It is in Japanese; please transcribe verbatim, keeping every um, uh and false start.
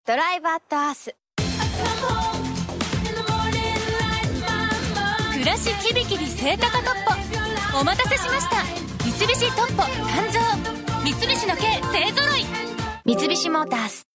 ドライブアットアース。 暮らしキビキビ清高トッポ、お待たせしました。三菱トッポ誕生。三菱の軽勢ぞろい。 三菱モータース。